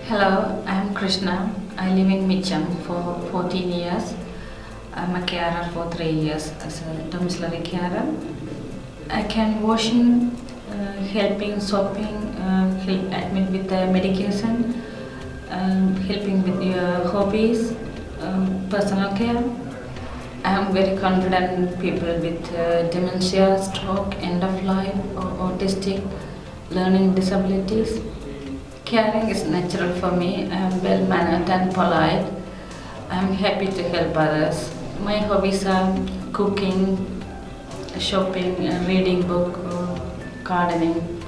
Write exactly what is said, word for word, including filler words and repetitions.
Hello, I am Krishna. I live in Mitchham for fourteen years. I'm a carer for three years as a domiciliary carer. I can washing, uh, helping, shopping, uh, help admit with the medication, um, helping with your hobbies, um, personal care. I am very confident people with uh, dementia, stroke, end of life, or autistic, learning disabilities. Caring is natural for me. I am well mannered and polite. I am happy to help others. My hobbies are cooking, shopping, reading book, or gardening.